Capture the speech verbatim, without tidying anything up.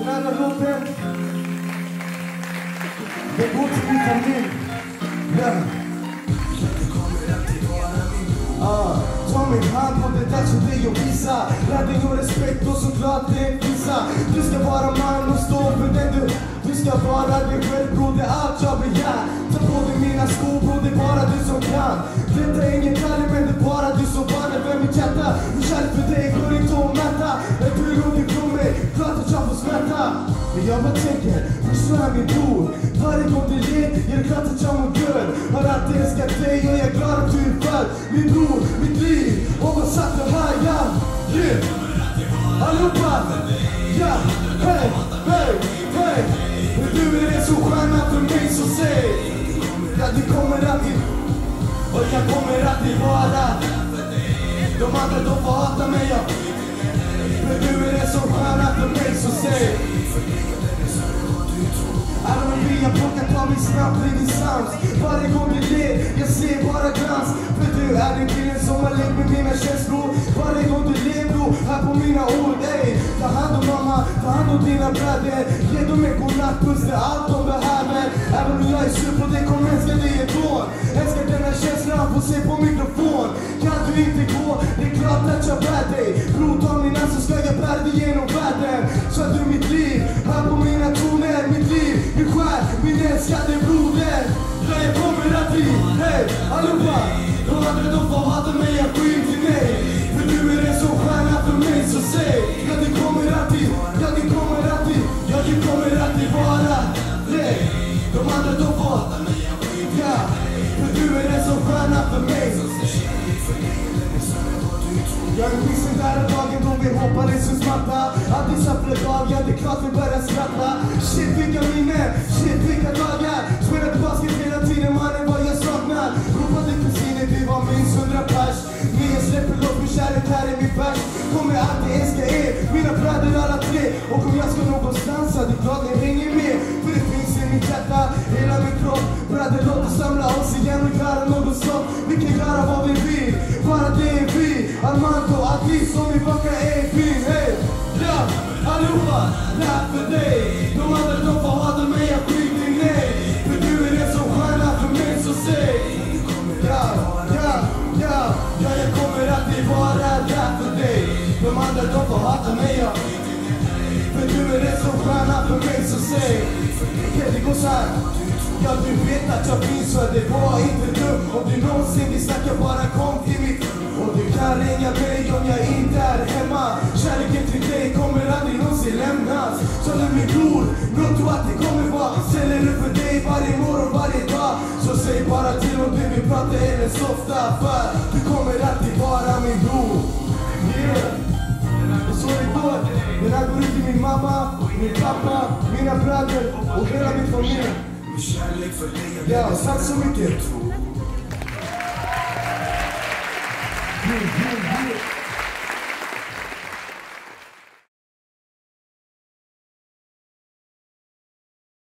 Den andra låten, det går till min familj. Ja. Ah, ta min hand och det är dags för dig att visa räddning och respekt och såklart det visa. Du ska vara man och stå för den du. Du ska vara dig själv bror, det är allt jag begär. Ta på dig mina skor bror, det är bara du som kan. Detta är ingen detalj men det är bara du som vann över mitt hjärta. Och kärlek för dig går inte att mäta. Är du och du tror mig, klart att jag får smärta. Men jag bara tänker, du är min bror. Varje gång du ler, är det klart att jag mår guld. Har alltid älskat dig och jag är glad att du är född. Min bror, mitt liv, och vad satt det här, ja. Yeah. Allihopa, ja, hej, hej, hej. Men du är en så stjärna för mig så säg. Ja, du kommer alltid, och jag kommer alltid vara. De andra de får hata mig, ja. Men du är en så stjärna för mig så säg. Alla de blir jag plockar tar mig snabbt i din sans. Varje gång du ler, jag ser bara glans. För du är den killen som har lekt med mina känslor. Varje gång du ler bror, här på mina ord. Ey, ta hand om mamma, ta hand om dina bröder. Ge dem en godnattpuss, det är allt de behöver. Även om jag är sur på det, kommer älska dig ändå. Älskar den här känslan, får se på mikrofon. Kan du inte gå, det är klart att jag bär dig. Bror, ta min hand så ska jag bära dig genom världen. Så att du mitt liv, här på mina toner, mitt liv. Min skär, min älskade broder. Ja, jag kommer alltid, hej, allihopa. De andra de får hata mig, jag skiter till dig. För du är en så stjärna för mig, så säg. Ja, du kommer alltid, ja, du kommer alltid. Ja, du kommer alltid vara, hej. De andra de får hata mig, jag skiter, ja. För du är en så stjärna för mig, så säg. Jag är vissen där dagen då vi hoppades som smatta. Alltid saffla dagar, det är klart vi börjar skratta. Shit vilka minnen, shit vilka dagar. Spelade basket hela tiden mannen vad jag saknar. Ropade kusiner, vi var minst hundra pers. Men jag släpper loss min kärlek, här är min vers. Kommer alltid älska er, mina bröder alla tre. Och om jag ska någonstans, det är klart ni hänger med. För det finns i mitt hjärta, hela min kropp. Bröder låt oss samla oss igen och göra något sånt. Vi kan göra vad vi vill, bara det är vi. Armando, Adi som vi bakar är fin, hej. Ja, allihopa, lär för dig. De andra de får hata mig, jag skiter i nej. För du är en så stjärna för mig, så säg. Ja, ja, ja, ja, jag kommer alltid vara där för dig. De andra de får hata mig, ja. För du är en så stjärna för mig, så säg. Okej, det går så här. Ja, du vet att jag finns så det var inte dumt. Om du någonsin vill snacka, bara kom till mitt. Och du kan ringa mig om jag inte är hemma. Kärleken till dig kommer aldrig någonsin lämnas. Så nu min bror, låt du att det kommer vara. Ställer upp för dig varje morgon, varje dag. Så säg bara till om du vill prata eller softa. För du kommer alltid vara min bror. Yeah. Och så det går. Den här går ut till min mamma, min pappa, mina bröder och hela min familj. Ja, tack så mycket. Yeah, yeah, yeah.